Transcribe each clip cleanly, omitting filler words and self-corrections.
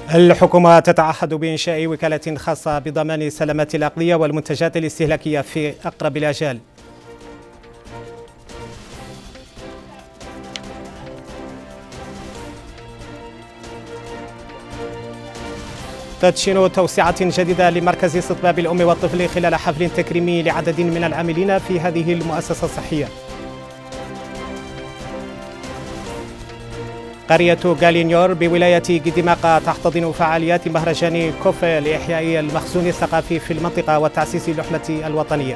الحكومة تتعهد بإنشاء وكالة خاصة بضمان سلامة الأغذية والمنتجات الاستهلاكية في أقرب الآجال. تدشين توسعة جديدة لمركز استطباب الأم والطفل خلال حفل تكريمي لعدد من العاملين في هذه المؤسسة الصحية. قرية غالينيور بولاية جديماقة تحتضن فعاليات مهرجان كوفي لإحياء المخزون الثقافي في المنطقة وتعزيز اللحمة الوطنية.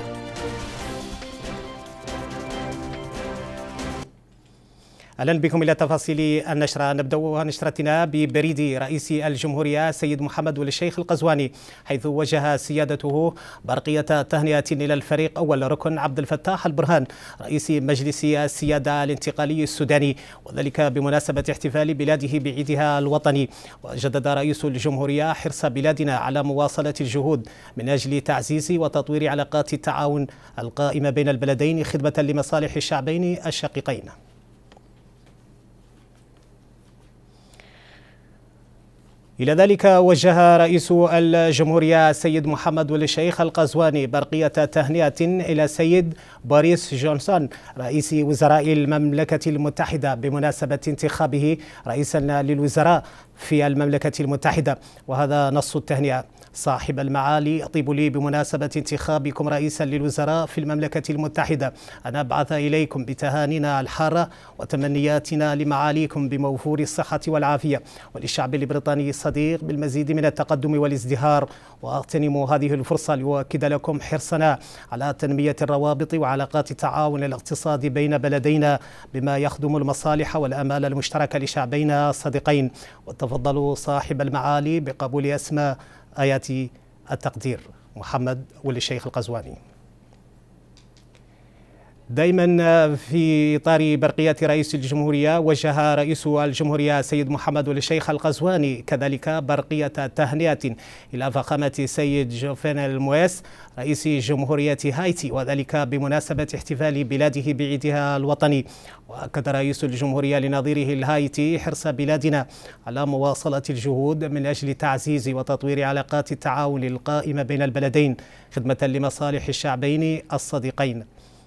أهلا بكم إلى تفاصيل النشرة. نبدأ نشرتنا ببريد رئيس الجمهورية السيد محمد ولي الشيخ القزواني، حيث وجه سيادته برقية تهنئة إلى الفريق أول ركن عبد الفتاح البرهان رئيس مجلس السيادة الانتقالي السوداني، وذلك بمناسبة احتفال بلاده بعيدها الوطني. وجدد رئيس الجمهورية حرص بلادنا على مواصلة الجهود من أجل تعزيز وتطوير علاقات التعاون القائمة بين البلدين خدمة لمصالح الشعبين الشقيقين. إلى ذلك وجه رئيس الجمهورية السيد محمد ولي الشيخ القزواني برقية تهنئة إلى السيد بوريس جونسون رئيس وزراء المملكة المتحدة بمناسبة انتخابه رئيسا للوزراء في المملكة المتحدة. وهذا نص التهنئة: صاحب المعالي، أطيب لي بمناسبة انتخابكم رئيسا للوزراء في المملكة المتحدة أن أبعث إليكم بتهانينا الحارة وتمنياتنا لمعاليكم بموفور الصحة والعافية، وللشعب البريطاني الصديق بالمزيد من التقدم والازدهار. وأغتنم هذه الفرصة لأؤكد لكم حرصنا على تنمية الروابط وعلاقات التعاون الاقتصادي بين بلدينا بما يخدم المصالح والآمال المشتركة لشعبينا الصديقين. وتفضلوا صاحب المعالي بقبول أسماء آيات التقدير. محمد ولي الشيخ القزواني. دائما في إطار برقية رئيس الجمهورية، وجه رئيس الجمهورية السيد محمد ولي الشيخ القزواني كذلك برقية تهنئة إلى فخامة السيد جوفينيل مويس رئيس جمهورية هايتي، وذلك بمناسبة احتفال بلاده بعيدها الوطني. وأكد رئيس الجمهورية لنظيره الهايتي حرص بلادنا على مواصلة الجهود من أجل تعزيز وتطوير علاقات التعاون القائمة بين البلدين خدمة لمصالح الشعبين الصديقين.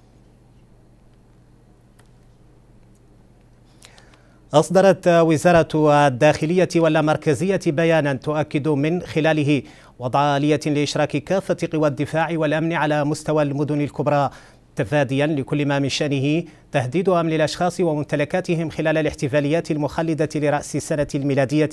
أصدرت وزارة الداخلية واللامركزية بيانا تؤكد من خلاله وضع آلية لإشراك كافة قوى الدفاع والأمن على مستوى المدن الكبرى، تفاديا لكل ما من شأنه تهديد أمن الأشخاص وممتلكاتهم خلال الاحتفاليات المخلدة لرأس السنة الميلادية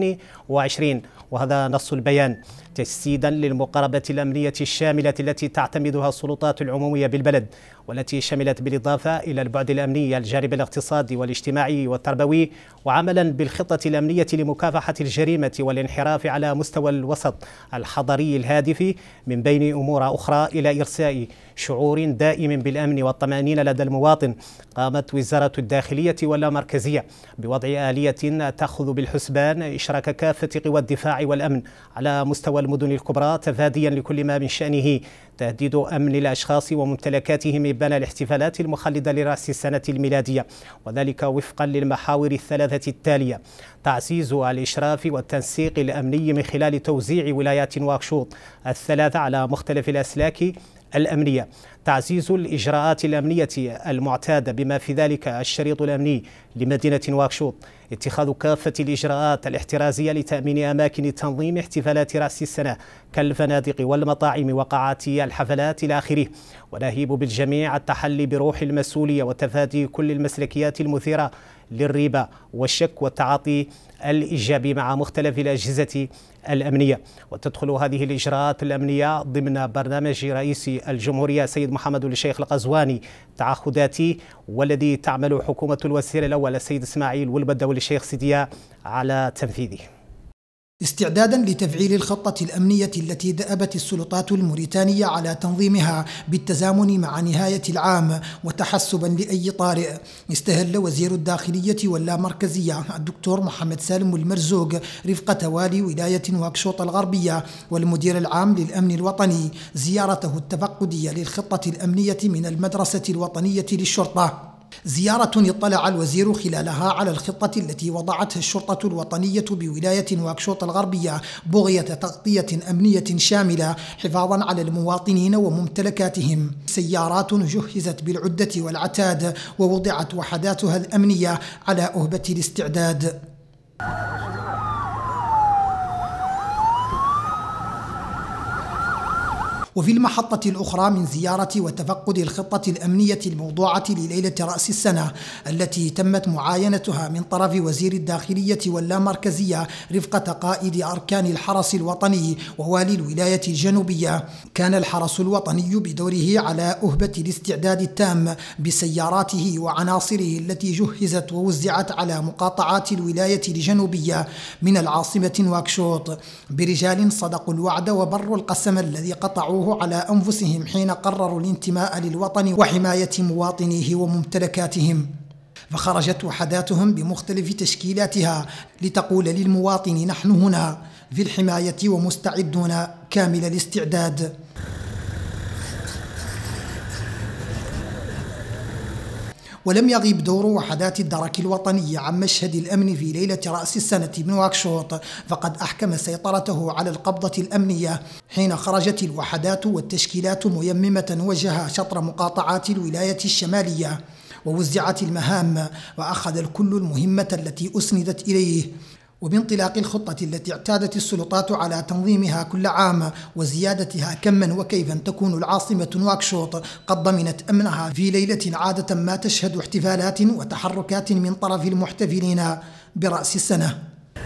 2020. وهذا نص البيان: تجسيدا للمقاربة الأمنية الشاملة التي تعتمدها السلطات العمومية بالبلد، والتي شملت بالإضافة إلى البعد الأمني الجانب الاقتصادي والاجتماعي والتربوي، وعملا بالخطة الأمنية لمكافحة الجريمة والانحراف على مستوى الوسط الحضري الهادف من بين أمور أخرى إلى إرساء شعور دائم بالأمن والطمأنينة لدى المواطن. قامت وزارة الداخلية واللامركزية بوضع آلية تأخذ بالحسبان إشراك كافة قوى الدفاع والأمن على مستوى المدن الكبرى، تفاديا لكل ما من شأنه تهديد أمن الأشخاص وممتلكاتهم إبان الاحتفالات المخلدة لرأس السنة الميلادية، وذلك وفقا للمحاور الثلاثة التالية: تعزيز الإشراف والتنسيق الأمني من خلال توزيع ولايات نواكشوط الثلاثة على مختلف الأسلاك الأمنية، تعزيز الإجراءات الأمنية المعتادة بما في ذلك الشريط الأمني لمدينة نواكشوط، اتخاذ كافة الإجراءات الاحترازية لتأمين أماكن تنظيم احتفالات رأس السنة كالفنادق والمطاعم وقاعات الحفلات إلى آخره، ونهيب بالجميع التحلي بروح المسؤولية وتفادي كل المسلكيات المثيرة للريبة والشك والتعاطي الإيجابي مع مختلف الأجهزة الأمنية. وتدخل هذه الإجراءات الأمنية ضمن برنامج رئيس الجمهورية السيد محمد ولي الشيخ القزواني تعهداتي، والذي تعمل حكومة الوزير الأول السيد إسماعيل ولبد ولي الشيخ سيديا على تنفيذه. استعدادا لتفعيل الخطة الأمنية التي دأبت السلطات الموريتانية على تنظيمها بالتزامن مع نهاية العام وتحسبا لأي طارئ، استهل وزير الداخلية واللامركزية الدكتور محمد سالم المرزوق رفقة والي ولاية نواكشوط الغربية والمدير العام للأمن الوطني زيارته التفقدية للخطة الأمنية من المدرسة الوطنية للشرطة. زيارة اطلع الوزير خلالها على الخطة التي وضعتها الشرطة الوطنية بولاية نواكشوط الغربية بغية تغطية أمنية شاملة حفاظا على المواطنين وممتلكاتهم. سيارات جهزت بالعدة والعتاد ووضعت وحداتها الأمنية على أهبة الاستعداد. وفي المحطة الأخرى من زيارة وتفقد الخطة الأمنية الموضوعة لليلة رأس السنة التي تمت معاينتها من طرف وزير الداخلية واللامركزية رفقة قائد أركان الحرس الوطني ووالي الولاية الجنوبية، كان الحرس الوطني بدوره على أهبة الاستعداد التام بسياراته وعناصره التي جهزت ووزعت على مقاطعات الولاية الجنوبية من العاصمة نواكشوط برجال صدقوا الوعد وبروا القسم الذي قطعوه على أنفسهم حين قرروا الانتماء للوطن وحماية مواطنيه وممتلكاتهم. فخرجت وحداتهم بمختلف تشكيلاتها لتقول للمواطن نحن هنا في الحماية ومستعدون كامل الاستعداد. ولم يغيب دور وحدات الدرك الوطني عن مشهد الأمن في ليلة رأس السنة بنواكشوط، فقد أحكم سيطرته على القبضة الأمنية حين خرجت الوحدات والتشكيلات ميممة وجه شطر مقاطعات الولاية الشمالية، ووزعت المهام وأخذ الكل المهمة التي أسندت إليه. وبانطلاق الخطة التي اعتادت السلطات على تنظيمها كل عام وزيادتها كما وكيفا تكون العاصمة نواكشوط قد ضمنت أمنها في ليلة عادة ما تشهد احتفالات وتحركات من طرف المحتفلين برأس السنة.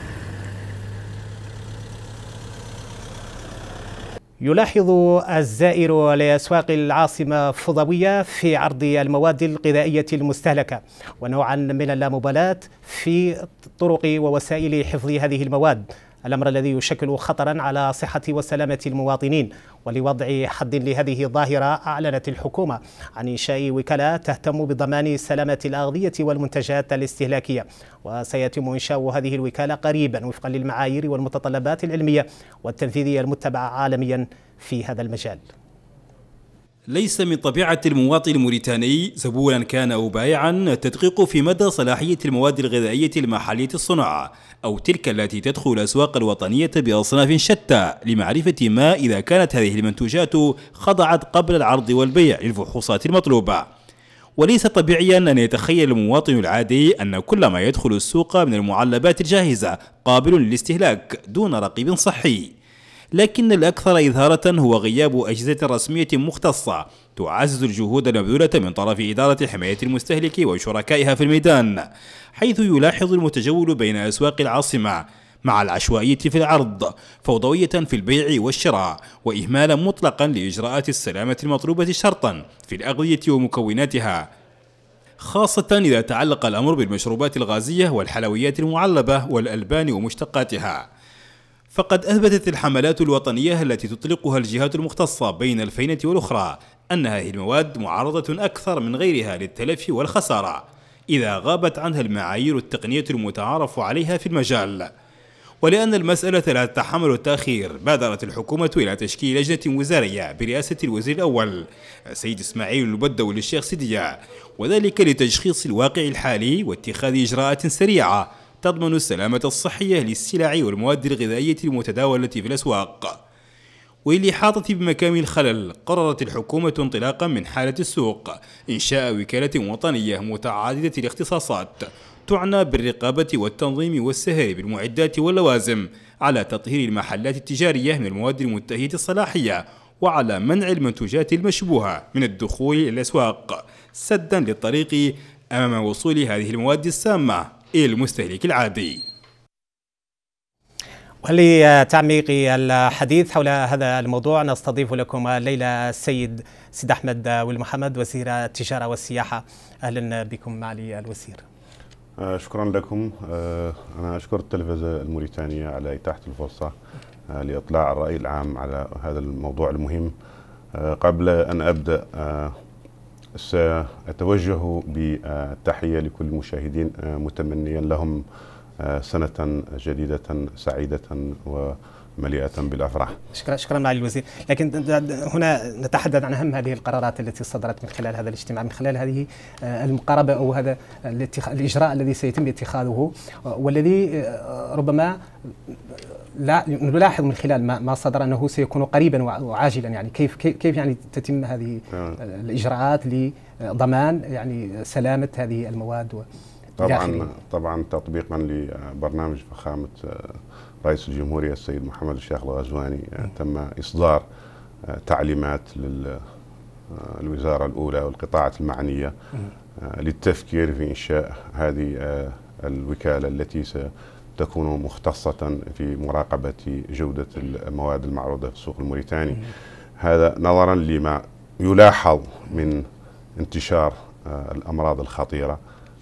يلاحظ الزائر لأسواق العاصمة فضوية في عرض المواد الغذائية المستهلكة ونوعا من اللامبالاة في طرق ووسائل حفظ هذه المواد، الأمر الذي يشكل خطرا على صحة وسلامة المواطنين. ولوضع حد لهذه الظاهرة أعلنت الحكومة عن إنشاء وكالة تهتم بضمان سلامة الأغذية والمنتجات الاستهلاكية، وسيتم إنشاء هذه الوكالة قريبا وفقا للمعايير والمتطلبات العلمية والتنفيذية المتبعة عالميا في هذا المجال. ليس من طبيعة المواطن الموريتاني زبونا كان أو بائعا التدقيق في مدى صلاحية المواد الغذائية المحلية الصناعة أو تلك التي تدخل الأسواق الوطنية بأصناف شتى لمعرفة ما إذا كانت هذه المنتوجات خضعت قبل العرض والبيع للفحوصات المطلوبة. وليس طبيعيا أن يتخيل المواطن العادي أن كل ما يدخل السوق من المعلبات الجاهزة قابل للاستهلاك دون رقيب صحي، لكن الأكثر إظهارة هو غياب أجهزة رسمية مختصة تعزز الجهود المبذولة من طرف إدارة حماية المستهلك وشركائها في الميدان، حيث يلاحظ المتجول بين أسواق العاصمة مع العشوائية في العرض، فوضوية في البيع والشراء، وإهمالا مطلقا لإجراءات السلامة المطلوبة شرطا في الأغذية ومكوناتها، خاصة إذا تعلق الأمر بالمشروبات الغازية والحلويات المعلبة والألبان ومشتقاتها. فقد أثبتت الحملات الوطنية التي تطلقها الجهات المختصة بين الفينة والأخرى أن هذه المواد معرضة أكثر من غيرها للتلف والخسارة إذا غابت عنها المعايير التقنية المتعارف عليها في المجال. ولأن المسألة لا تتحمل التأخير، بادرت الحكومة إلى تشكيل لجنة وزارية برئاسة الوزير الأول السيد إسماعيل البدوي للشيخ سيدية، وذلك لتشخيص الواقع الحالي واتخاذ إجراءات سريعة تضمن السلامة الصحية للسلع والمواد الغذائية المتداولة في الأسواق. وللإحاطة بمكامن الخلل، قررت الحكومة انطلاقا من حالة السوق إنشاء وكالة وطنية متعددة الاختصاصات تعنى بالرقابة والتنظيم والسهر بالمعدات واللوازم على تطهير المحلات التجارية من المواد المنتهية الصلاحية وعلى منع المنتوجات المشبوهة من الدخول إلى الأسواق سدا للطريق أمام وصول هذه المواد السامة إلى المستهلك العادي. ولتعميق الحديث حول هذا الموضوع نستضيف لكم الليلة السيد سيد أحمد والمحمد وزير التجارة والسياحة. أهلا بكم معالي الوزير. شكرا لكم. أنا أشكر التلفزة الموريتانية على إتاحة الفرصة لإطلاع الرأي العام على هذا الموضوع المهم. قبل أن أبدأ سأتوجه بالتحية لكل المشاهدين متمنيا لهم سنة جديدة سعيدة مليئة بالأفراح. شكرا معالي الوزير. لكن هنا نتحدث عن أهم هذه القرارات التي صدرت من خلال هذا الاجتماع، من خلال هذه المقاربة أو هذا الإجراء الذي سيتم اتخاذه، والذي ربما نلاحظ من خلال ما صدر أنه سيكون قريبا وعاجلا. يعني كيف يعني تتم هذه الإجراءات لضمان يعني سلامة هذه المواد؟ طبعا تطبيقا لبرنامج فخامة رئيس الجمهورية السيد محمد الشيخ الغزواني تم إصدار تعليمات للوزارة الأولى والقطاعات المعنية للتفكير في إنشاء هذه الوكالة التي ستكون مختصة في مراقبة جودة المواد المعروضة في السوق الموريتاني. هذا نظرا لما يلاحظ من انتشار الأمراض الخطيرة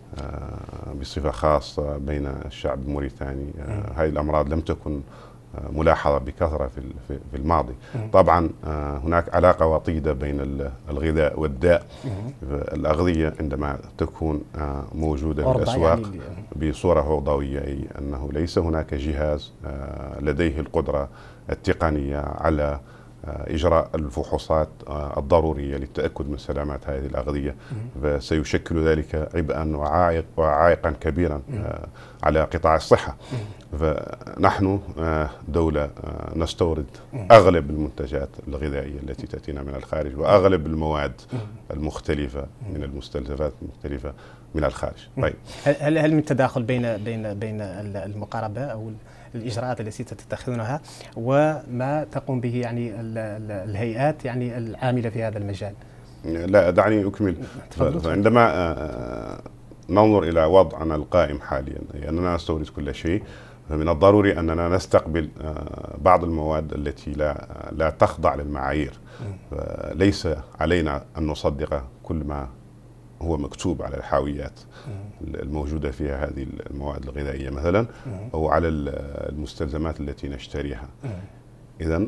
بصفة خاصة بين الشعب الموريتاني. هذه الأمراض لم تكن ملاحظة بكثرة في الماضي. طبعا هناك علاقة وطيدة بين الغذاء والداء. الأغذية عندما تكون موجودة في الأسواق بصورة فوضوية، أي أنه ليس هناك جهاز لديه القدرة التقنية على إجراء الفحوصات الضرورية للتأكد من سلامة هذه الأغذية، فسيشكل ذلك عبئا وعائقا كبيرا على قطاع الصحة. فنحن دولة نستورد أغلب المنتجات الغذائية التي تأتينا من الخارج، وأغلب المواد المختلفة من المستلزمات المختلفة من الخارج. طيب، هل من تداخل بين المقاربة أو الإجراءات التي تتخذونها وما تقوم به يعني الهيئات يعني العاملة في هذا المجال؟ لا، دعني أكمل. فعندما ننظر إلى وضعنا القائم حاليا، أننا نستورد كل شيء، فمن الضروري أننا نستقبل بعض المواد التي لا تخضع للمعايير. ليس علينا أن نصدق كل ما هو مكتوب على الحاويات الموجودة فيها هذه المواد الغذائية مثلا، أو على المستلزمات التي نشتريها. إذن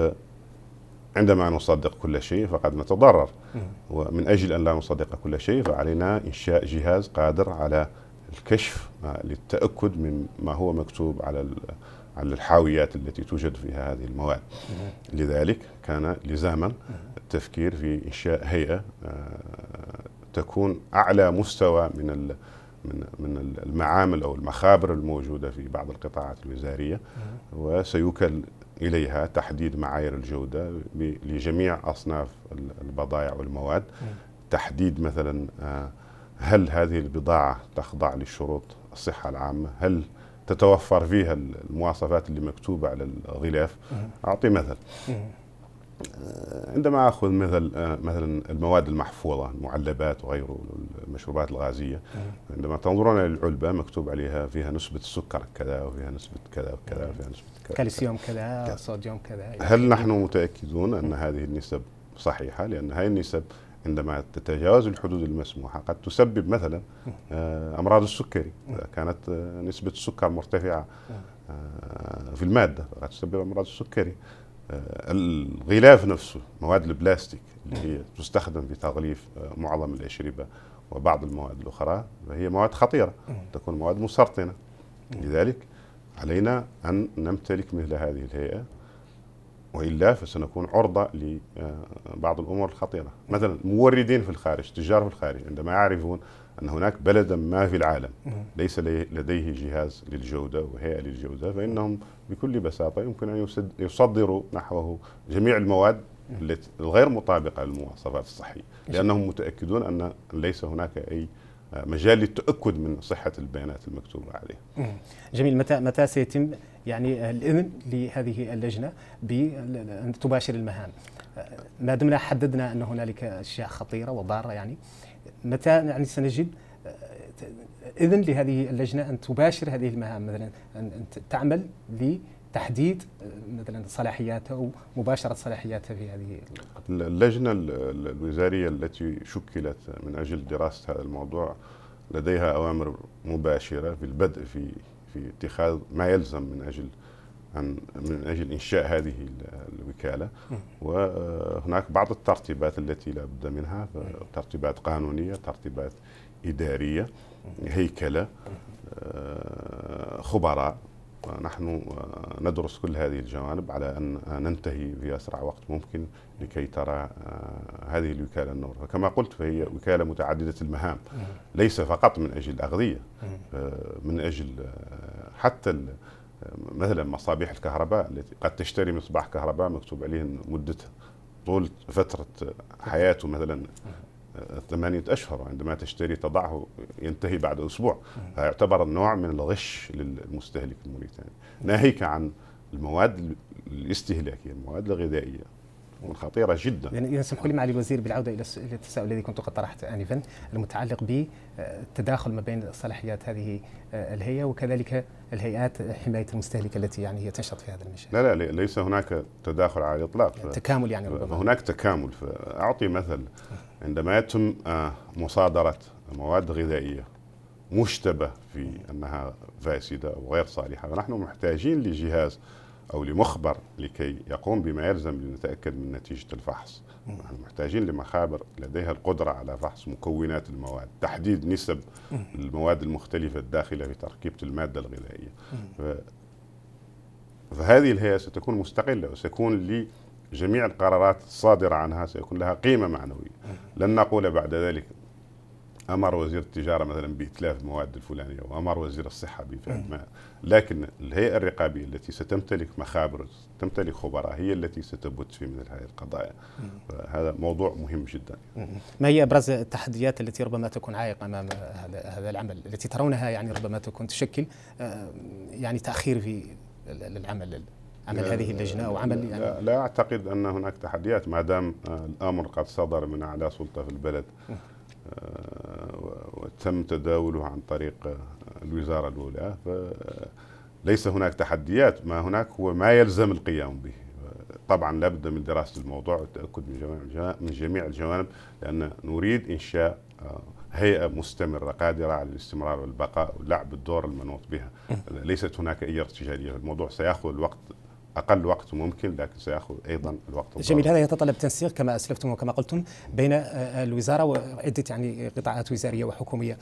عندما نصدق كل شيء فقد نتضرر، ومن أجل أن لا نصدق كل شيء فعلينا إنشاء جهاز قادر على الكشف للتأكد من ما هو مكتوب على الحاويات التي توجد فيها هذه المواد. لذلك كان لزاما التفكير في إنشاء هيئة تكون أعلى مستوى من المعامل أو المخابر الموجودة في بعض القطاعات الوزارية، وسيوكل إليها تحديد معايير الجودة لجميع أصناف البضائع والمواد. تحديد مثلا هل هذه البضاعة تخضع لشروط الصحة العامة، هل تتوفر فيها المواصفات اللي مكتوبة على الغلاف. أعطي مثل، عندما أخذ مثلا المواد المحفوظة، المعلبات وغيره، المشروبات الغازية، عندما تنظرون للعلبة مكتوب عليها فيها نسبة السكر كذا، وفيها نسبة كذا وكذا، وفيها نسبة كذا، كالسيوم كذا، صوديوم كذا. هل نحن متأكدون أن هذه النسب صحيحة؟ لأن هذه النسب عندما تتجاوز الحدود المسموحة قد تسبب مثلا أمراض السكري. إذا كانت نسبة السكر مرتفعة في المادة قد تسبب أمراض السكري. الغلاف نفسه، مواد البلاستيك اللي هي تستخدم في تغليف معظم الأشربة وبعض المواد الأخرى، فهي مواد خطيرة، تكون مواد مسرطنة. لذلك علينا أن نمتلك مثل هذه الهيئة، وإلا فسنكون عرضة لبعض الأمور الخطيرة. مثلا موردين في الخارج، تجار في الخارج، عندما يعرفون أن هناك بلدا ما في العالم ليس لديه جهاز للجودة وهيئة للجودة، فإنهم بكل بساطة يمكن أن يصدروا نحوه جميع المواد الغير مطابقة للمواصفات الصحية، لأنهم متأكدون أن ليس هناك أي مجال للتأكد من صحة البيانات المكتوبة عليه. جميل. متى سيتم يعني الإذن لهذه اللجنة بأن تباشر المهام؟ ما دمنا حددنا أن هنالك أشياء خطيرة وضارة، يعني متى يعني سنجد إذن لهذه اللجنة أن تباشر هذه المهام، مثلا أن تعمل لتحديد مثلا صلاحياتها أو مباشرة صلاحياتها في هذه اللجنة الوزارية التي شكلت من أجل دراسة هذا الموضوع لديها أوامر مباشرة في البدء في اتخاذ ما يلزم من أجل إنشاء هذه الوكالة. وهناك بعض الترتيبات التي لا بد منها، ترتيبات قانونية، ترتيبات إدارية، هيكلة، خبراء ونحن ندرس كل هذه الجوانب على أن ننتهي في أسرع وقت ممكن لكي ترى هذه الوكالة النور. فكما قلت فهي وكالة متعددة المهام، ليس فقط من أجل الأغذية، من أجل حتى مثلا مصابيح الكهرباء التي قد تشتري مصباح كهرباء مكتوب عليه مدة طول فترة حياته مثلا 8 أشهر، وعندما تشتري تضعه ينتهي بعد أسبوع، فيعتبر نوع من الغش للمستهلك الموريتاني، ناهيك عن المواد الاستهلاكية، المواد الغذائية خطيرة جدا. يعني اسمحوا لي معالي الوزير بالعودة إلى التساؤل الذي كنت قد طرحته آنفا المتعلق بالتداخل ما بين صلاحيات هذه الهيئة وكذلك الهيئات حماية المستهلك التي يعني هي تنشط في هذا المجال. لا ليس هناك تداخل على الإطلاق، يعني تكامل يعني ربما. هناك تكامل. فأعطي مثل، عندما يتم مصادرة مواد غذائية مشتبه في أنها فاسدة أو غير صالحة، فنحن محتاجين لجهاز أو لمخبر لكي يقوم بما يلزم لنتأكد من نتيجة الفحص. نحن محتاجين لمخابر لديها القدرة على فحص مكونات المواد، تحديد نسب المواد المختلفة الداخلة في تركيبة المادة الغذائية. فهذه الهيئة ستكون مستقلة، وسيكون لجميع القرارات الصادرة عنها سيكون لها قيمة معنوية. لن نقول بعد ذلك أمر وزير التجارة مثلا بإتلاف المواد الفلانية وأمر وزير الصحة بفعل ما، لكن الهيئة الرقابية التي ستمتلك مخابر، تمتلك خبراء، هي التي ستبت في مثل هذه القضايا. هذا موضوع مهم جدا. ما هي أبرز التحديات التي ربما تكون عائق أمام هذا العمل، التي ترونها يعني ربما تكون تشكل يعني تأخير في العمل هذه اللجنة أو عمل يعني؟ لا أعتقد أن هناك تحديات، ما دام الأمر قد صدر من أعلى سلطة في البلد وتم تداوله عن طريق الوزارة الأولى، فليس هناك تحديات. ما هناك هو ما يلزم القيام به. طبعا لابد من دراسة الموضوع والتأكد من جميع الجوانب، لأن نريد إنشاء هيئة مستمرة قادرة على الاستمرار والبقاء ولعب الدور المنوط بها. ليست هناك أي ارتجالية. الموضوع سيأخذ الوقت، أقل وقت ممكن، لكن سيأخذ أيضا الوقت. جميل. هذا يتطلب تنسيق كما أسلفتم وكما قلتم بين الوزارة وعدة يعني قطاعات وزارية وحكومية.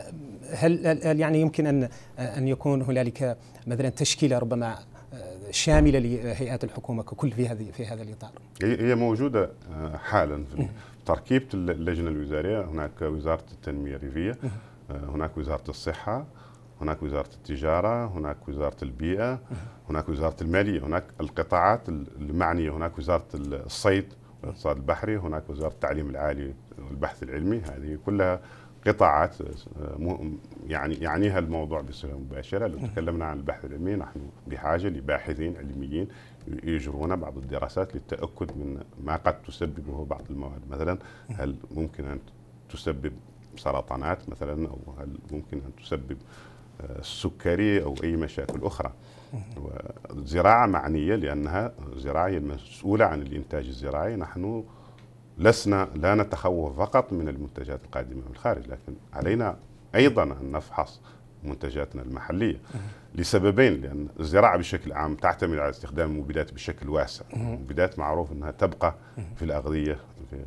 هل يعني يمكن أن يكون هنالك مثلا تشكيلة ربما شاملة لهيئات الحكومة ككل في هذا الإطار؟ هي موجودة حالا في تركيبة اللجنة الوزارية. هناك وزارة التنمية الريفية، هناك وزارة الصحة، هناك وزارة التجارة، هناك وزارة البيئة، هناك وزارة المالية، هناك القطاعات المعنية، هناك وزارة الصيد والاقتصاد البحري، هناك وزارة التعليم العالي والبحث العلمي. هذه كلها قطاعات يعنيها الموضوع بصفة مباشرة. لو تكلمنا عن البحث العلمي، نحن بحاجة لباحثين علميين يجرون بعض الدراسات للتأكد من ما قد تسببه بعض المواد. مثلا هل ممكن أن تسبب سرطانات مثلا، أو هل ممكن أن تسبب السكري أو أي مشاكل أخرى. والزراعة معنية لأنها زراعة المسؤولة عن الإنتاج الزراعي. نحن لا نتخوف فقط من المنتجات القادمة من الخارج، لكن علينا أيضا أن نفحص منتجاتنا المحلية لسببين. لأن الزراعة بشكل عام تعتمد على استخدام المبيدات بشكل واسع. المبيدات معروف أنها تبقى في الأغذية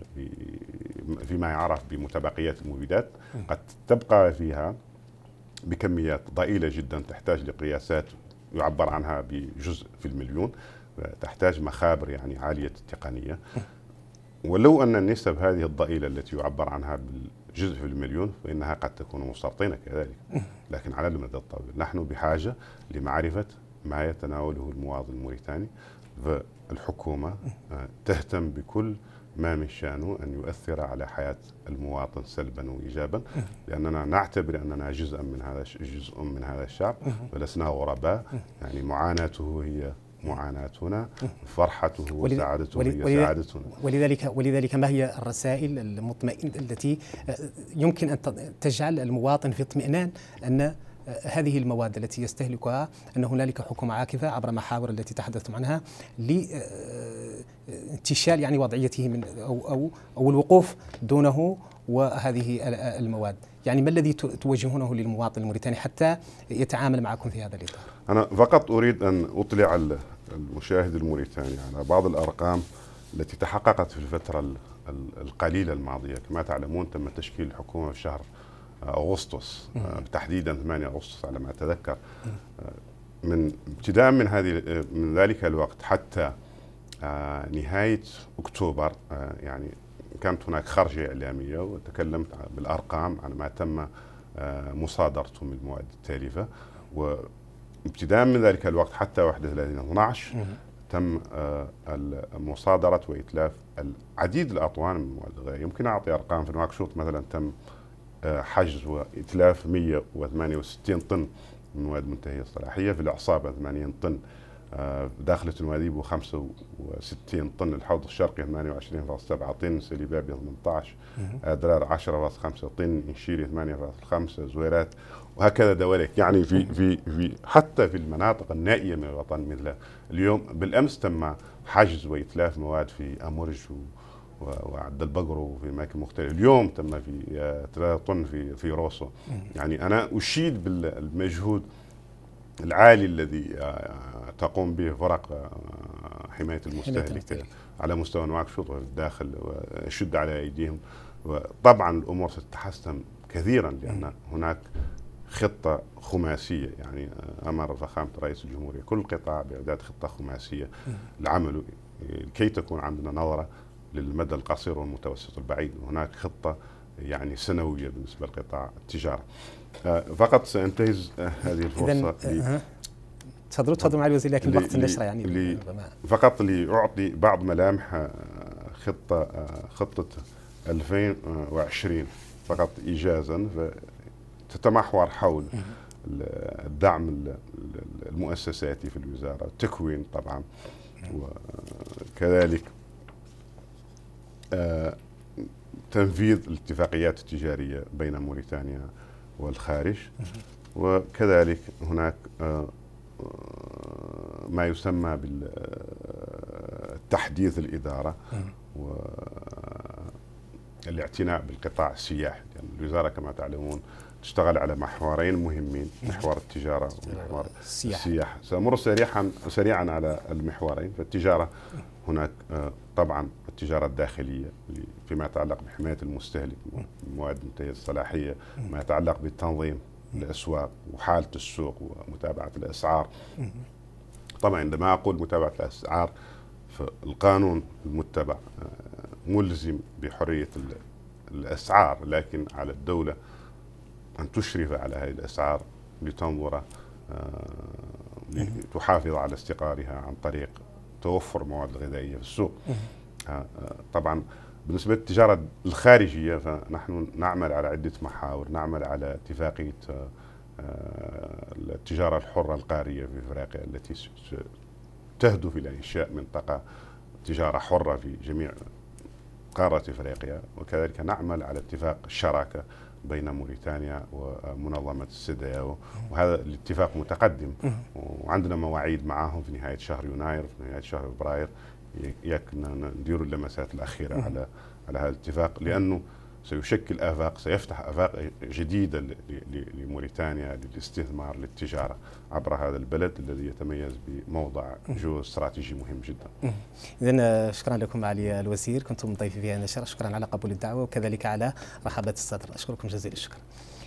فيما يعرف بمتبقيات المبيدات، قد تبقى فيها بكميات ضئيلة جدا، تحتاج لقياسات يعبر عنها بجزء في المليون، تحتاج مخابر يعني عالية التقنية. ولو أن النسب هذه الضئيلة التي يعبر عنها بالجزء في المليون فإنها قد تكون مسرطنة كذلك، لكن على المدى الطويل نحن بحاجة لمعرفة ما يتناوله المواطن الموريتاني. فالحكومة تهتم بكل ما من شأنه أن يؤثر على حياة المواطن سلبا وإيجابا، لأننا نعتبر أننا جزء من هذا الشعب ولسنا غرباء. يعني معاناته هي معاناتنا، فرحته وسعادته هي سعادتنا. ولذلك ما هي الرسائل المطمئنة التي يمكن أن تجعل المواطن في اطمئنان أن هذه المواد التي يستهلكها أن هنالك حكومة عاكفة عبر محاور التي تحدثتم عنها لانتشال يعني وضعيته من أو الوقوف دونه وهذه المواد؟ يعني ما الذي توجهونه للمواطن الموريتاني حتى يتعامل معكم في هذا الإطار؟ أنا فقط أريد أن أطلع المشاهد الموريتاني على بعض الأرقام التي تحققت في الفترة القليلة الماضية. كما تعلمون تم تشكيل الحكومة في شهر أغسطس، تحديدا 8 أغسطس على ما أتذكر. من ابتداء من ذلك الوقت حتى نهاية أكتوبر يعني كانت هناك خرجة إعلامية، وتكلمت بالأرقام عن ما تم مصادرته من المواد التالفة. وابتداء من ذلك الوقت حتى 31/12 تم مصادرة وإتلاف العديد الأطوان من المواد الغذائية. يمكن أعطي أرقام. في نواكشوط مثلا تم حجز وإتلاف 168 طن من مواد منتهية الصلاحية، في العصابة 80 طن، داخلة المواديب 65 طن، الحوض الشرقي 28.7 طن، سليبابيا 18، أدرار 10.5 طن، إنشيري 8.5، زويرات، وهكذا دواليك. يعني في حتى في المناطق النائية من الوطن، مثل اليوم بالأمس تم حجز وإتلاف مواد في أمورج وعد البقر وفي أماكن مختلفة. اليوم تم في 3 طن في روسو. يعني أنا أشيد بالمجهود العالي الذي تقوم به فرق حماية المستهلك على مستوى نواكشوط وفي الداخل، ويشد على أيديهم. وطبعا الأمور ستتحسن كثيرا، لأن هناك خطة خماسية. يعني أمر فخامة رئيس الجمهورية كل قطاع بإعداد خطة خماسية لعمله، كي تكون عندنا نظرة للمدى القصير والمتوسط البعيد. هناك خطة يعني سنوية بالنسبة لقطاع التجارة. فقط سأنتهز هذه الفرصة تفضلوا معالي الوزير، لكن وقت النشرة يعني فقط لأعطي بعض ملامح خطة 2020 فقط إيجازا، تتمحور حول الدعم المؤسساتي في الوزارة، التكوين طبعا، وكذلك تنفيذ الاتفاقيات التجارية بين موريتانيا والخارج، وكذلك هناك ما يسمى بالتحديث الإدارة والاعتناء بالقطاع السياحي. يعني الوزارة كما تعلمون تشتغل على محورين مهمين، محور التجارة ومحور السياحة. سأمر سريعا على المحورين. فالتجارة هناك طبعا التجارة الداخلية فيما يتعلق بحماية المستهلك، مواد منتهية الصلاحية، ما يتعلق بالتنظيم الأسواق وحالة السوق ومتابعة الأسعار. طبعا عندما أقول متابعة الأسعار، فالقانون المتبع ملزم بحرية الأسعار، لكن على الدولة أن تشرف على هذه الأسعار لتنظر لتحافظ على استقرارها عن طريق توفر مواد غذائية في السوق. طبعا بالنسبة للتجارة الخارجية، فنحن نعمل على عدة محاور. نعمل على اتفاقية التجارة الحرة القارية في إفريقيا، التي تهدف إلى إنشاء منطقة تجارة حرة في جميع قارة إفريقيا. وكذلك نعمل على اتفاق الشراكة بين موريتانيا ومنظمة السيداياو، وهذا الاتفاق متقدم، وعندنا مواعيد معهم في نهاية شهر يناير، في نهاية شهر فبراير ندير اللمسات الأخيرة على هذا الاتفاق، لأنه سيشكل آفاق، سيفتح آفاق جديدة لموريتانيا للاستثمار للتجارة عبر هذا البلد الذي يتميز بموضع جو استراتيجي مهم جدا. إذن شكرا لكم معالي الوزير، كنتم ضيفي في هذا النشرة. شكرا على قبول الدعوة وكذلك على رحابة الصدر. أشكركم جزيل الشكر.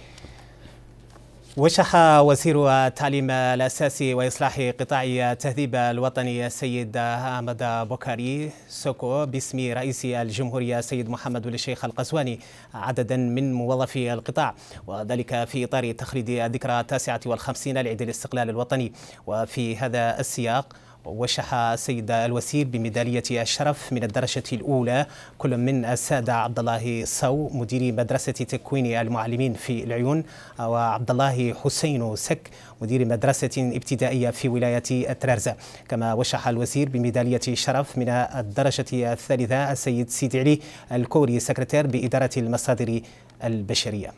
وشح وزير التعليم الأساسي وإصلاح قطاع التهذيب الوطني السيد أحمد بوكاري سوكو باسم رئيس الجمهورية السيد محمد ولي الشيخ القزواني عددا من موظفي القطاع، وذلك في إطار تخليد الذكرى 59 لعيد الاستقلال الوطني. وفي هذا السياق وشح السيد الوزير بميدالية الشرف من الدرجة الأولى كل من السادة عبد الله صو مدير مدرسة تكوين المعلمين في العيون، وعبد الله حسين سك مدير مدرسة ابتدائية في ولاية الترارزة. كما وشح الوزير بميدالية الشرف من الدرجة الثالثة السيد سيد علي الكوري سكرتير بإدارة المصادر البشرية.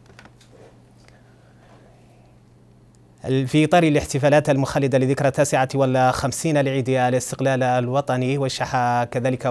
في إطار الاحتفالات المخلدة لذكرى 59 لعيد الاستقلال الوطني، وشحت كذلك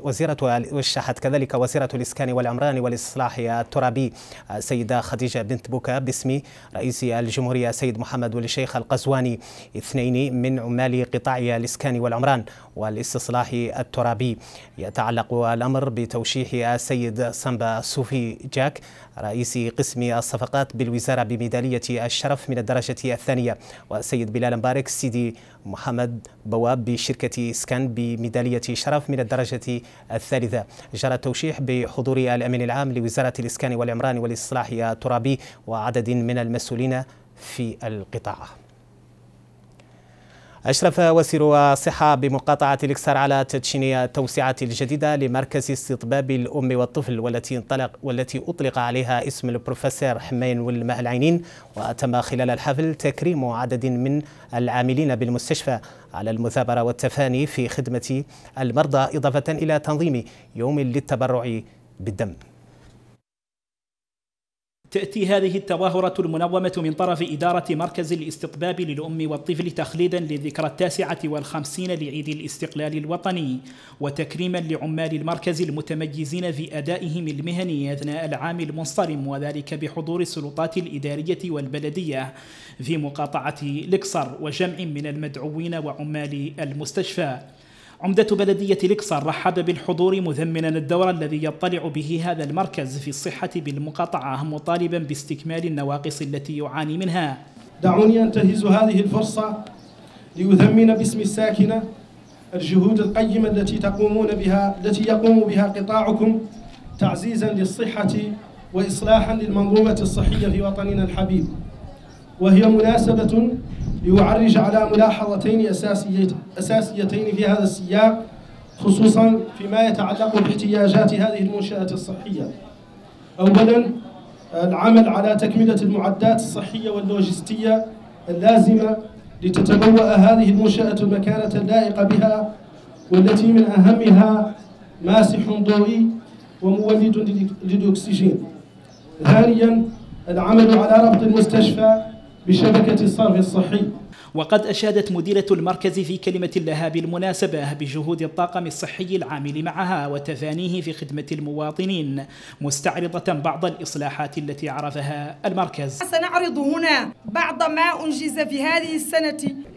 وزيرة الإسكان والعمران والإصلاح الترابي السيدة خديجة بنت بوكا باسم رئيس الجمهورية السيد محمد ولي الشيخ القزواني 2 من عمال قطاع الإسكان والعمران والاستصلاح الترابي. يتعلق الأمر بتوشيح السيد سامبا صوفي جاك رئيس قسم الصفقات بالوزارة بميدالية الشرف من الدرجة الثانية، والسيد بلال مبارك سيدي محمد بواب بشركة إسكان بميدالية شرف من الدرجة الثالثة. جرى التوشيح بحضور الأمين العام لوزارة الإسكان والعمران والإصلاح الترابي وعدد من المسؤولين في القطاع. أشرف وزير الصحة بمقاطعة الإكسار على تدشين التوسعة الجديدة لمركز استطباب الأم والطفل والتي أطلق عليها اسم البروفيسور حمين والماء العينين. وتم خلال الحفل تكريم عدد من العاملين بالمستشفى على المثابرة والتفاني في خدمة المرضى، إضافة إلى تنظيم يوم للتبرع بالدم. تأتي هذه التظاهرة المنظمة من طرف إدارة مركز الاستطباب للأم والطفل تخليدا للذكرى 59 لعيد الاستقلال الوطني، وتكريما لعمال المركز المتميزين في أدائهم المهني أثناء العام المنصرم، وذلك بحضور السلطات الإدارية والبلدية في مقاطعة الإكسار وجمع من المدعوين وعمال المستشفى. عمدة بلدية الإكسار رحب بالحضور مثمنا الدور الذي يطلع به هذا المركز في الصحة بالمقاطعة، مطالبا باستكمال النواقص التي يعاني منها. دعوني أنتهز هذه الفرصة لأثمن باسم الساكنة الجهود القيمة التي يقوم بها قطاعكم تعزيزا للصحة وإصلاحا للمنظومة الصحية في وطننا الحبيب، وهي مناسبة ليعرج على ملاحظتين أساسيتين في هذا السياق، خصوصا فيما يتعلق باحتياجات هذه المنشآت الصحية. أولا، العمل على تكملة المعدات الصحية واللوجستية اللازمة لتتبوأ هذه المنشآت المكانة اللائقة بها، والتي من أهمها ماسح ضوئي ومولد للأكسجين. ثانيا، العمل على ربط المستشفى بشبكة الصرف الصحي. وقد أشادت مديرة المركز في كلمة لها بالمناسبة بجهود الطاقم الصحي العامل معها وتفانيه في خدمة المواطنين، مستعرضة بعض الإصلاحات التي عرفها المركز. سنعرض هنا بعض ما أنجز في هذه السنة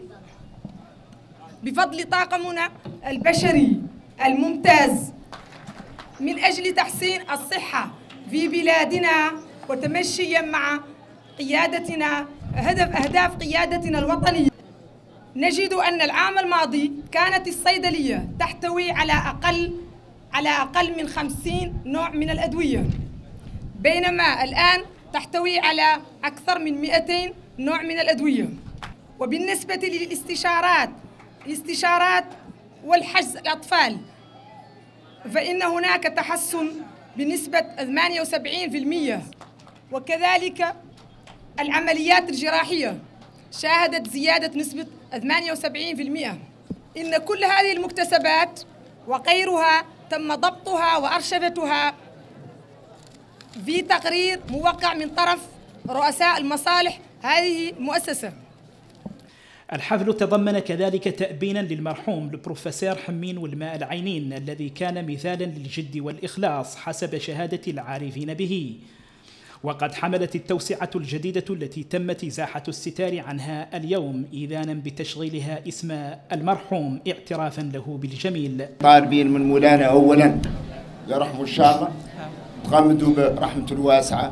بفضل طاقمنا البشري الممتاز من أجل تحسين الصحة في بلادنا، وتمشيا مع قيادتنا أهداف قيادتنا الوطنية. نجد أن العام الماضي كانت الصيدلية تحتوي على أقل من 50 نوع من الأدوية، بينما الآن تحتوي على أكثر من 200 نوع من الأدوية. وبالنسبة للاستشارات والحجز الأطفال، فإن هناك تحسن بنسبة 78%، وكذلك العمليات الجراحية شاهدت زيادة نسبة 78%. إن كل هذه المكتسبات وغيرها تم ضبطها وأرشفتها في تقرير موقع من طرف رؤساء المصالح هذه المؤسسة. الحفل تضمن كذلك تأبينا للمرحوم البروفيسور حمين والماء العينين، الذي كان مثالا للجد والإخلاص حسب شهادة العارفين به. وقد حملت التوسعة الجديدة التي تمت إزاحة الستار عنها اليوم إذانا بتشغيلها اسم المرحوم اعترافا له بالجميل. طالبين من مولانا أولا يرحمه إن شاء الله، تغمدوا برحمته الواسعة،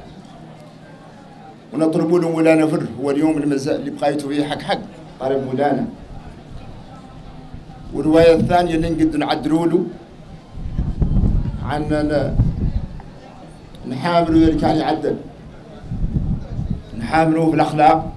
ونطلبوا له مولانا فر. هو اليوم اللي بقيتوا فيه حق طالب مولانا. والرواية الثانية اللي نقدر نعدلوا له عن نحامله اللي كان يعدل، نحامله في الأخلاق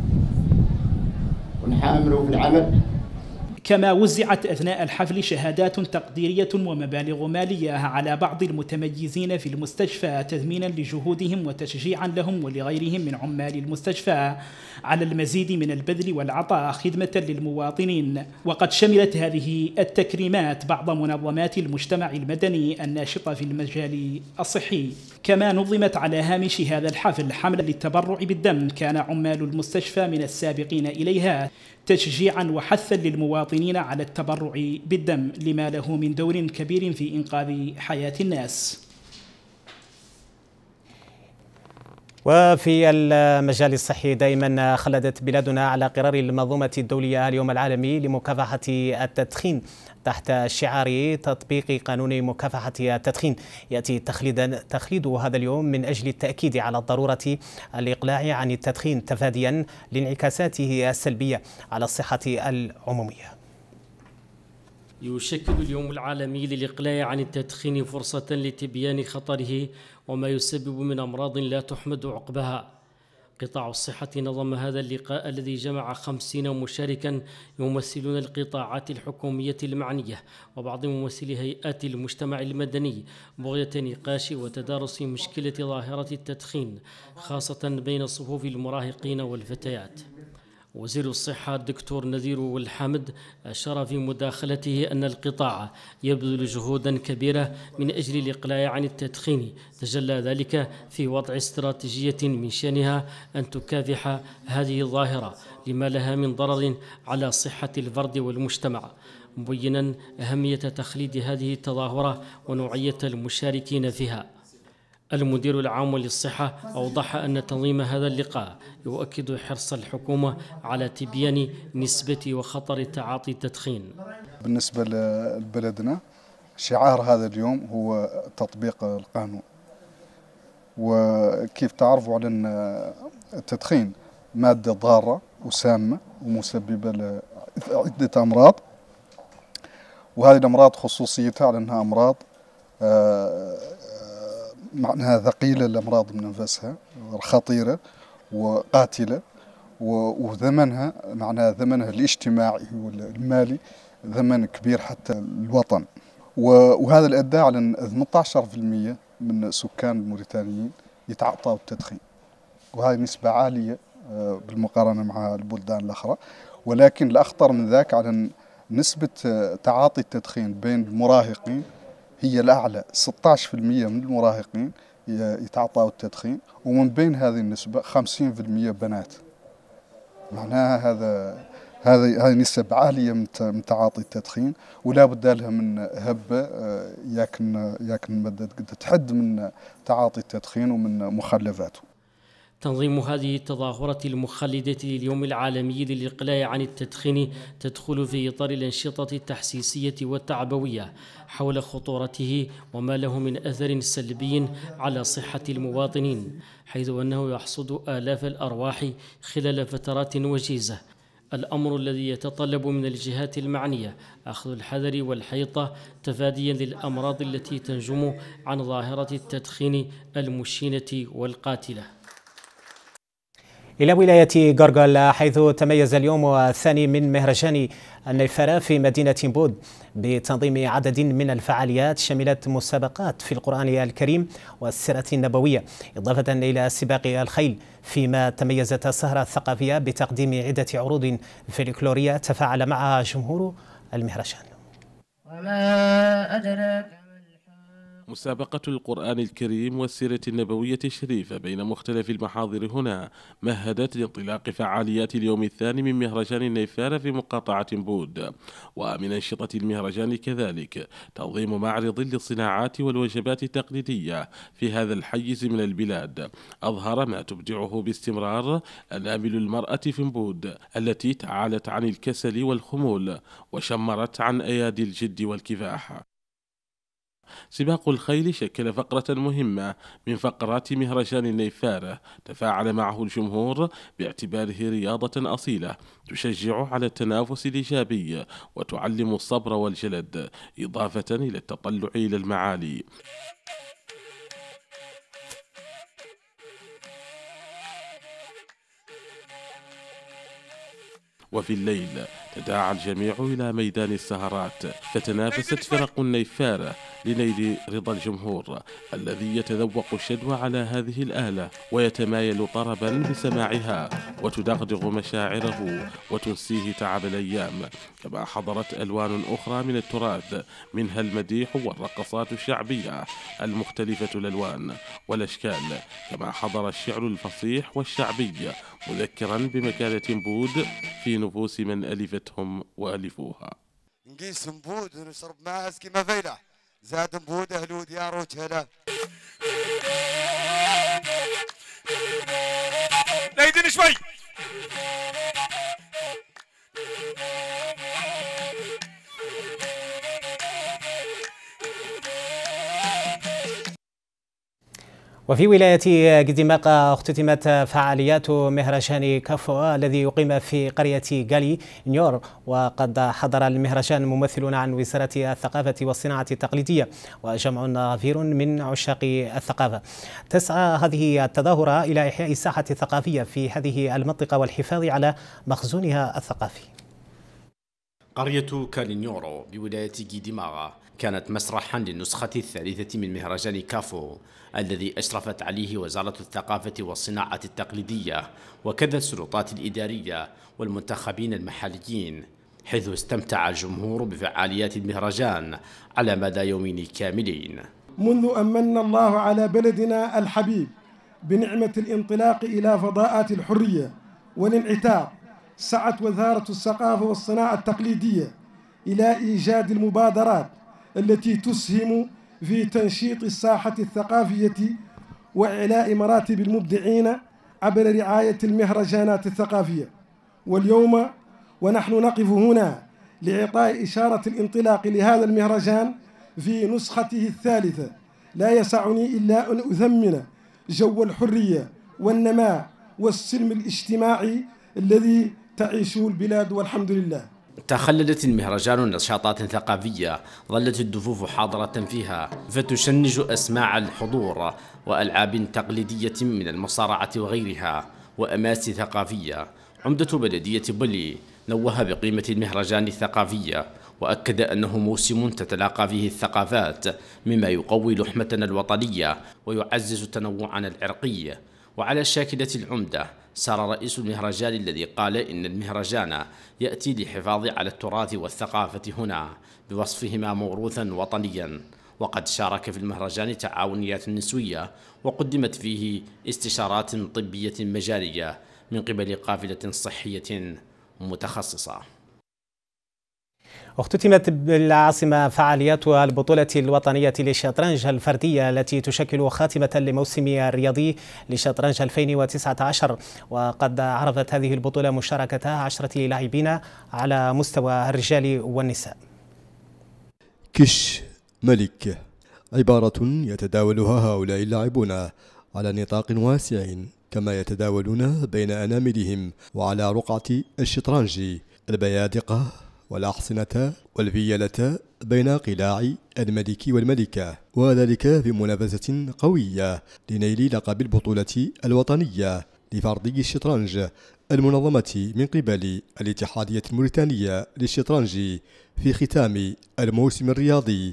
ونحامله في العمل. كما وزعت أثناء الحفل شهادات تقديرية ومبالغ مالية على بعض المتميزين في المستشفى، تثمينا لجهودهم وتشجيعا لهم ولغيرهم من عمال المستشفى على المزيد من البذل والعطاء خدمة للمواطنين. وقد شملت هذه التكريمات بعض منظمات المجتمع المدني الناشطة في المجال الصحي. كما نظمت على هامش هذا الحفل حملة للتبرع بالدم، كان عمال المستشفى من السابقين إليها تشجيعا وحثا للمواطنين على التبرع بالدم لما له من دور كبير في إنقاذ حياة الناس. وفي المجال الصحي دائما خلدت بلادنا على قرار المنظومة الدولية اليوم العالمي لمكافحة التدخين تحت شعار تطبيق قانون مكافحة التدخين. يأتي تخليد هذا اليوم من أجل التأكيد على ضرورة الإقلاع عن التدخين تفاديا لانعكاساته السلبية على الصحة العمومية. يشكل اليوم العالمي للإقلاع عن التدخين فرصة لتبيان خطره وما يسبب من أمراض لا تحمد عقبها. قطاع الصحة نظم هذا اللقاء الذي جمع 50 مشاركا يمثلون القطاعات الحكومية المعنية وبعض ممثلي هيئات المجتمع المدني بغية نقاش وتدارس مشكلة ظاهرة التدخين خاصة بين صفوف المراهقين والفتيات. وزير الصحة الدكتور نذير والحمد أشار في مداخلته أن القطاع يبذل جهودا كبيرة من أجل الإقلاع عن التدخين، تجلى ذلك في وضع استراتيجية من شأنها أن تكافح هذه الظاهرة لما لها من ضرر على صحة الفرد والمجتمع، مبينا أهمية تخليد هذه التظاهرة ونوعية المشاركين فيها. المدير العام للصحة أوضح أن تنظيم هذا اللقاء يؤكد حرص الحكومة على تبيان نسبة وخطر تعاطي التدخين. بالنسبة لبلدنا شعار هذا اليوم هو تطبيق القانون، وكيف تعرفوا على أن التدخين مادة ضارة وسامة ومسببة لعدة أمراض، وهذه الأمراض خصوصيتها على أنها أمراض معناها ثقيلة، الأمراض من أنفسها خطيرة وقاتلة، وثمنها معناها ثمنها الاجتماعي والمالي ثمن كبير حتى الوطن. وهذا اللي أدى على أن 18% من سكان الموريتانيين يتعاطوا التدخين، وهذه نسبة عالية بالمقارنة مع البلدان الأخرى. ولكن الأخطر من ذاك على أن نسبة تعاطي التدخين بين المراهقين هي الأعلى، 16% من المراهقين يتعاطوا التدخين، ومن بين هذه النسبة 50% بنات. معناها هذه نسب عالية من تعاطي التدخين، ولا بد لها من هبة ياكن تحد من تعاطي التدخين ومن مخلفاته. تنظيم هذه التظاهرة المخلدة لليوم العالمي للإقلاع عن التدخين تدخل في إطار الأنشطة التحسيسية والتعبوية حول خطورته وما له من أثر سلبي على صحة المواطنين، حيث أنه يحصد آلاف الأرواح خلال فترات وجيزة، الأمر الذي يتطلب من الجهات المعنية أخذ الحذر والحيطة تفاديا للأمراض التي تنجم عن ظاهرة التدخين المشينة والقاتلة. إلى ولاية غرغل، حيث تميز اليوم الثاني من مهرجان النيفارة في مدينة بود بتنظيم عدد من الفعاليات شملت مسابقات في القرآن الكريم والسيرة النبوية، إضافة إلى سباق الخيل، فيما تميزت السهرة الثقافية بتقديم عدة عروض فلكلورية تفاعل معها جمهور المهرجان. وما أدراك مسابقة القرآن الكريم والسيرة النبوية الشريفة بين مختلف المحاضر هنا مهدت لانطلاق فعاليات اليوم الثاني من مهرجان النيفارة في مقاطعة بود. ومن أنشطة المهرجان كذلك تنظيم معرض للصناعات والوجبات التقليدية في هذا الحيز من البلاد، أظهر ما تبدعه باستمرار أنامل المرأة في بود التي تعالت عن الكسل والخمول وشمرت عن أيادي الجد والكفاح. سباق الخيل شكل فقرة مهمة من فقرات مهرجان النيفارة تفاعل معه الجمهور باعتباره رياضة أصيلة تشجع على التنافس الإيجابي وتعلم الصبر والجلد، إضافة إلى التطلع إلى المعالي. وفي الليل تداعى الجميع إلى ميدان السهرات، فتنافست فرق النيفارة لنيل رضا الجمهور الذي يتذوق الشدوى على هذه الآلة ويتمايل طربا بسماعها وتدغدغ مشاعره وتنسيه تعب الأيام. كما حضرت ألوان أخرى من التراث منها المديح والرقصات الشعبية المختلفة الألوان والأشكال، كما حضر الشعر الفصيح والشعبي مذكرا بمكانة بود في نفوس من ألفتهم وألفوها. نقيس بود ونشرب معها كيما فيلح زاد بود أهلو ديارو تهلا. وفي ولاية قديماقة اختتمت فعاليات مهرجان كافو الذي يقيم في قرية غالي نيور، وقد حضر المهرجان ممثلون عن وزارة الثقافة والصناعة التقليدية وجمع غفير من عشاق الثقافة. تسعى هذه التظاهرة إلى إحياء الساحة الثقافية في هذه المنطقة والحفاظ على مخزونها الثقافي. قرية كالينيورو بولاية قديماقة كانت مسرحا للنسخة الثالثة من مهرجان كافو الذي أشرفت عليه وزارة الثقافة والصناعة التقليدية وكذا السلطات الإدارية والمنتخبين المحليين، حيث استمتع الجمهور بفعاليات المهرجان على مدى يومين كاملين. منذ أمن الله على بلدنا الحبيب بنعمة الانطلاق إلى فضاءات الحرية والانعتاق، سعت وزارة الثقافة والصناعة التقليدية إلى إيجاد المبادرات التي تسهم في تنشيط الساحة الثقافية وإعلاء مراتب المبدعين عبر رعاية المهرجانات الثقافية. واليوم ونحن نقف هنا لإعطاء إشارة الانطلاق لهذا المهرجان في نسخته الثالثة، لا يسعني إلا أن أثمن جو الحرية والنماء والسلم الاجتماعي الذي تعيشه البلاد والحمد لله. تخللت المهرجان نشاطات ثقافية ظلت الدفوف حاضرة فيها، فتشنج أسماع الحضور وألعاب تقليدية من المصارعة وغيرها وأماس ثقافية. عمدة بلدية بلي نوه بقيمة المهرجان الثقافية وأكد أنه موسم تتلاقى فيه الثقافات مما يقوي لحمتنا الوطنية ويعزز تنوعنا العرقي. وعلى شاكلة العمدة سار رئيس المهرجان الذي قال إن المهرجان يأتي للحفاظ على التراث والثقافة هنا بوصفهما موروثا وطنيا. وقد شارك في المهرجان تعاونيات نسوية وقدمت فيه استشارات طبية مجانية من قبل قافلة صحية متخصصة. اختتمت بالعاصمة فعاليات البطولة الوطنية للشطرنج الفردية التي تشكل خاتمة لموسم الرياضي للشطرنج 2019، وقد عرفت هذه البطولة مشاركة 10 لاعبين على مستوى الرجال والنساء. كش ملك عبارة يتداولها هؤلاء اللاعبون على نطاق واسع كما يتداولون بين أناملهم وعلى رقعة الشطرنج البيادقة والأحصنة والفيلة بين قلاع الملك والملكة، وذلك في منافسة قوية لنيل لقب البطولة الوطنية لفردي الشطرنج المنظمة من قبل الاتحادية الموريتانية للشطرنج في ختام الموسم الرياضي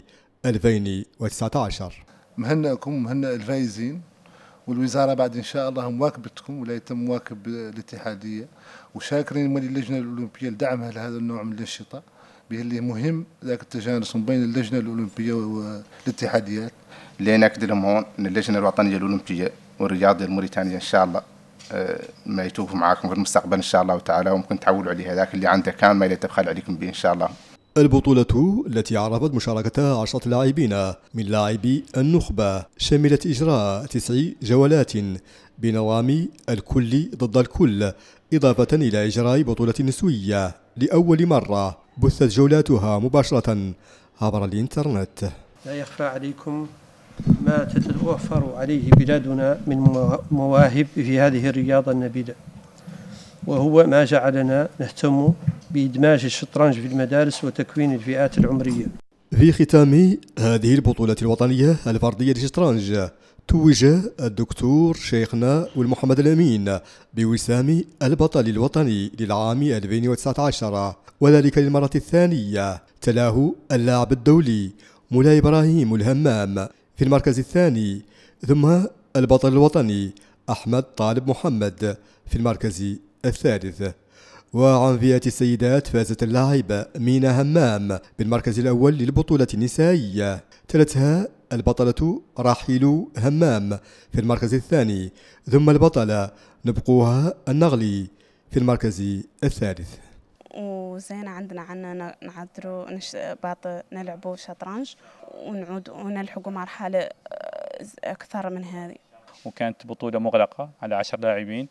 2019. مهنئكم ومهنئ الفائزين، والوزارة بعد إن شاء الله مواكبتكم ولا يتم مواكب الاتحادية، وشاكرين من اللجنة الأولمبية لدعمها لهذا النوع من الأنشطة اللي مهم ذاك التجانس بين اللجنة الأولمبية والاتحاديات. اللي نأكد لهم هون أن اللجنة الوطنية الأولمبية والرياضة الموريتانية إن شاء الله ما يتوقف معاكم في المستقبل إن شاء الله تعالى، وممكن تعولوا عليه هذاك اللي عنده كان ما يتبخل عليكم به إن شاء الله. البطولة التي عرفت مشاركة 10 لاعبين من لاعبي النخبة شملت إجراء 9 جولات بنظام الكل ضد الكل، إضافة إلى إجراء بطولة نسوية لأول مرة بثت جولاتها مباشرة عبر الإنترنت. لا يخفى عليكم ما تتوفر عليه بلادنا من مواهب في هذه الرياضة النبيلة، وهو ما جعلنا نهتم بإدماج الشطرنج في المدارس وتكوين الفئات العمرية. في ختام هذه البطولة الوطنية الفردية للشطرنج توج الدكتور شيخنا والمحمد الأمين بوسام البطل الوطني للعام 2019، وذلك للمرة الثانية. تلاه اللاعب الدولي مولاي إبراهيم الهمام في المركز الثاني، ثم البطل الوطني أحمد طالب محمد في المركز الثالث. وعن فئة السيدات فازت اللاعبة مينا همام بالمركز الأول للبطولة النسائية، تلتها البطلة رحيل همام في المركز الثاني، ثم البطلة نبقوها النغلي في المركز الثالث. وزين عندنا نعدروا نلعبوا شطرنج ونعود ونلحقوا مرحلة أكثر من هذه. وكانت بطولة مغلقة على 10 لاعبين،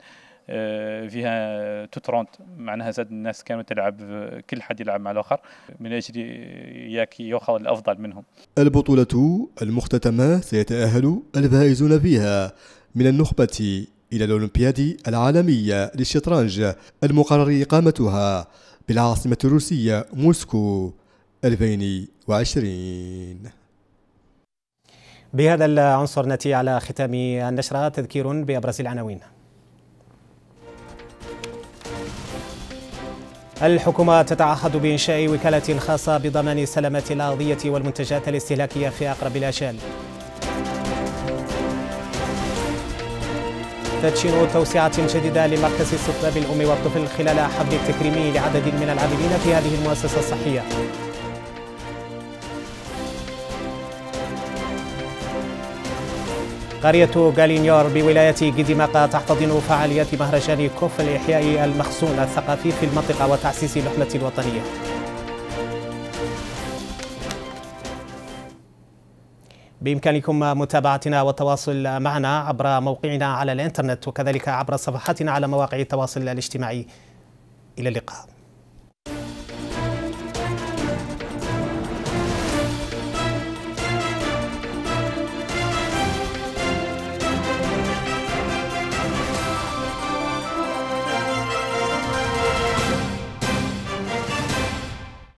فيها توترونت، معناها زاد الناس كانوا تلعب، كل حد يلعب مع الآخر من أجل يأخذ الأفضل منهم. البطولة المختتمة سيتأهل الفائزون فيها من النخبة إلى الأولمبياد العالمية للشطرنج المقرر إقامتها بالعاصمة الروسية موسكو 2020. بهذا العنصر نأتي على ختام النشرة. تذكير بأبرز العناوين. الحكومة تتعهد بإنشاء وكالة خاصة بضمان سلامة الأغذية والمنتجات الاستهلاكية في أقرب الآجال. تدشين توسعة جديدة لمركز استقبال الأم والطفل خلال حفل التكريمي لعدد من العاملين في هذه المؤسسة الصحية. قرية غالينيور بولاية جديماقة تحتضن فعاليات مهرجان كوف لإحياء المخزون الثقافي في المنطقة وتعزيز اللحمة الوطنية. بإمكانكم متابعتنا والتواصل معنا عبر موقعنا على الإنترنت وكذلك عبر صفحاتنا على مواقع التواصل الاجتماعي. إلى اللقاء.